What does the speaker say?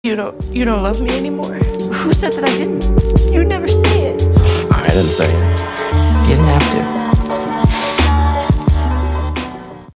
You don't love me anymore? Who said that I didn't? You never say it. I didn't say it. You didn't have to.